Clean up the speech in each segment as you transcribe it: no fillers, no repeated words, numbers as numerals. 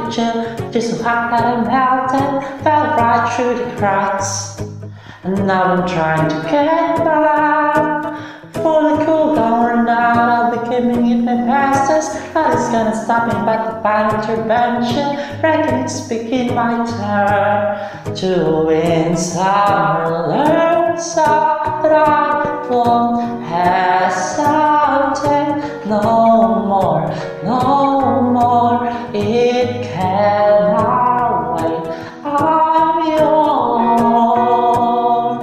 chill, just so hot that I melted, fell right through the cracks. And now I'm trying to get back. For the cool down run out, I'll be giving it my fastest. Nothing's gonna stop me but divine intervention. Reckon it's speaking my turn to win some, learn some, that I won't hesitate no more, no more. It cannot wait. I'm yours.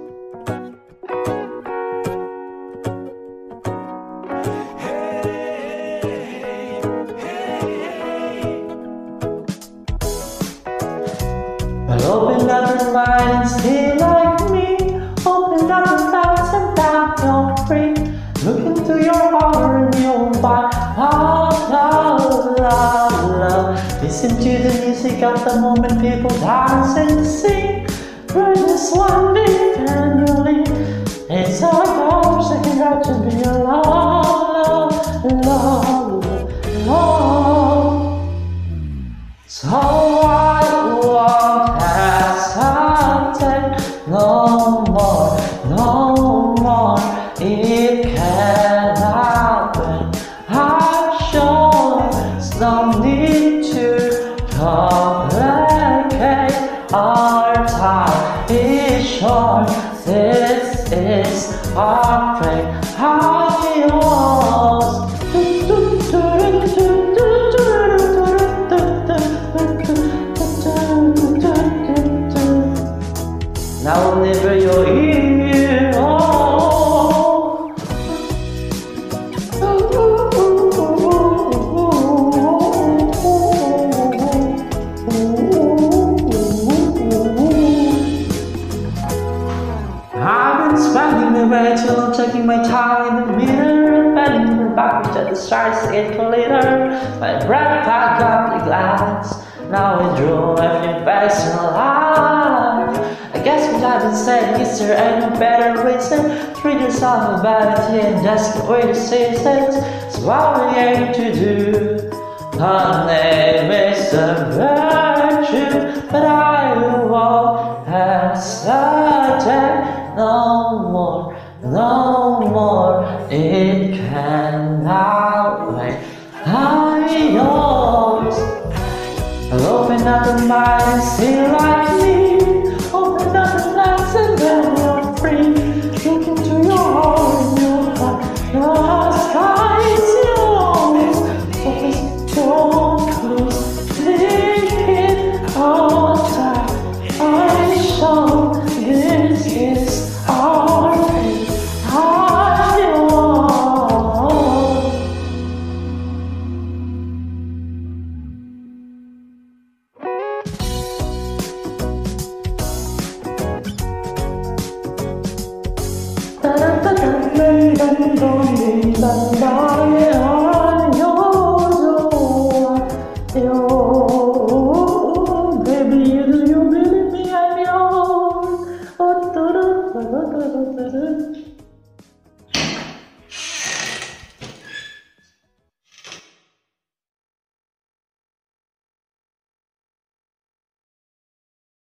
Well, open up your mind and stay like me. Open up your thoughts and now you're free. Look into your heart and you'll find love, love, love, love. Listen to the music of the moment, people dance and sing. Burn this one eternally. It's our power, second right to be alone, love, love, love. So I won't hesitate no more, no more. It cannot wait. I'm sure there's no need to complicate. Our time is short. This is our fate. I'm yours. Now whenever you're here, I've been spending the way till I'm taking my time in the mirror and bending her backwards at the stars to get glitter. My breath back up the glass. Now I draw every face in life. I guess what I've been saying is there ain't no better reason to read yourself of vanity and just the way the seasons. So what we aim to do. Her name is a virtue, but I won't hesitate no more, no more. It cannot wait. I'm yours. I'll open up the mind and see like me. Open up the lens and then you're free. Look into your heart and you'll find the sky is yours. So please don't lose. Take it all time. I'm sure this is our fate. I'm yours. Da da da da da da da da da da.